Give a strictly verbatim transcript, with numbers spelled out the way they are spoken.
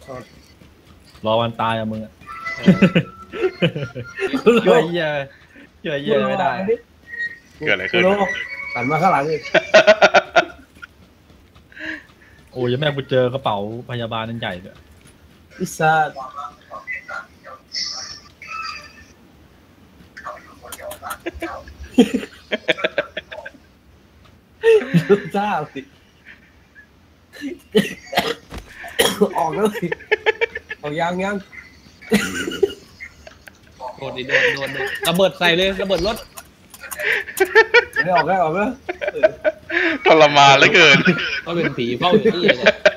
รอวันตายอะมึงอะช่วยเหี้ยช่วยเหี้ยไม่ได้เกิดอะไรขึ้นหันมาข้างหลังเลยโอ้ยแม่กูเจอกระเป๋าพยาบาลนั่นใหญ่เลยพิซซ่าพิซซ่าสิออกแล้วสิออกยังยังโดนดิโดนโดนโดนระเบิดใส่เลยระเบิดรถไม่ออกแล้วออกแล้วทรมานเหลือเกินก็เป็นผีเฝ้าอยู่ที่เนี่ย